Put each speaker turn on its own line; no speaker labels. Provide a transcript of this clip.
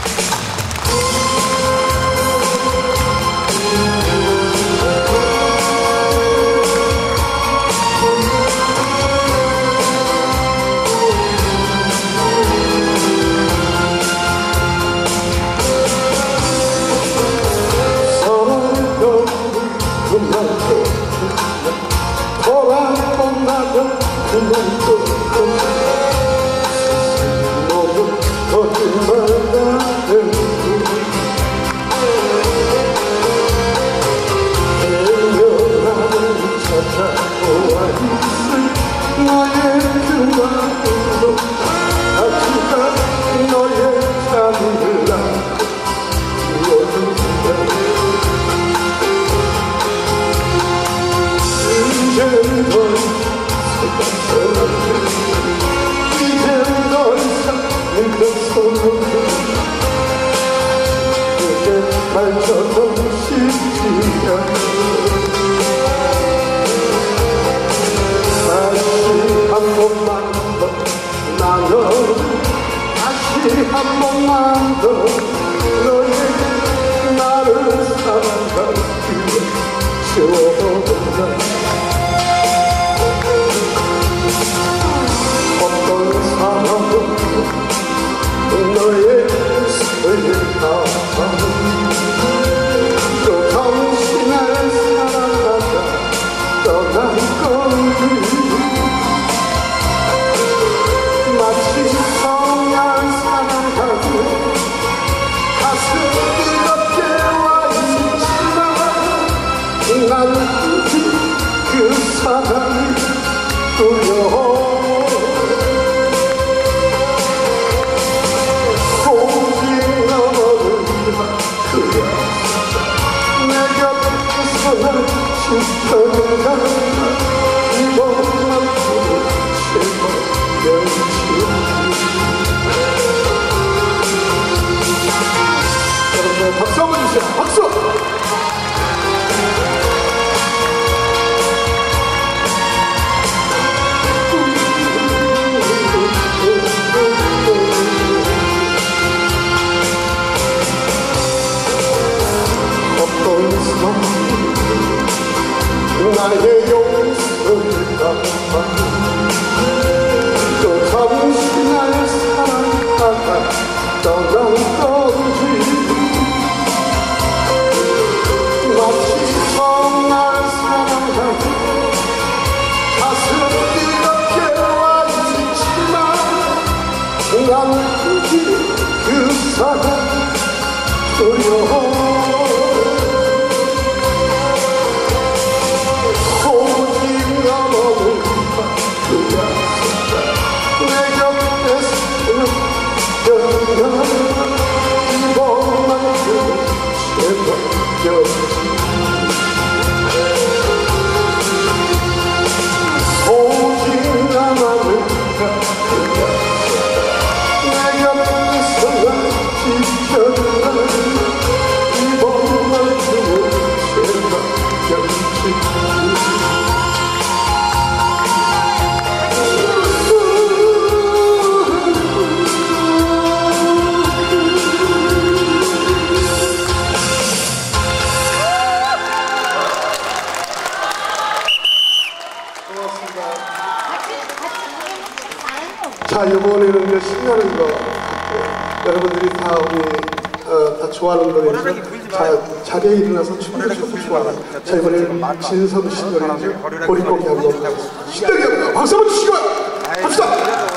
한 번만 더 너에게 나를 사랑하기를 채워본다. 어떤 사람은 너의 소리가 또 당신을 사랑하다 떠난 건지 마치 성날 사랑하고 가슴 뜨겁게 와 있지만 난 굳이 그 사랑이 두려워. 오직 너만 그래 내 곁에서 날 지켜내가 이번만큼은 제발 여러분 박수 한번 주세요. 박수! 어떤 사람이 나의 용서를 갚아 또 당신을 사랑하다 떠난 건지 마치 성날 사랑하고 가슴 뜨겁게 와 있지만 난 굳이 그 사랑 두려워. 오직 너만을 그야 내 곁에서 여기가 이번만큼은 제발 여기 오직 나만을 그야 내 곁에서 날 지켜주라 이번만큼은 제발 여기 자, 이번에는 이제 신나는 거 여러분들이 다 우리 다 좋아하는 노래죠. 자, 자리에 일어나서 춤을 춰서 좋아하는. 자, 이번에는 진성 씨 노래죠. 보릿고기 한번 신나게 합니다. 박수 한번 주시고요. 갑시다.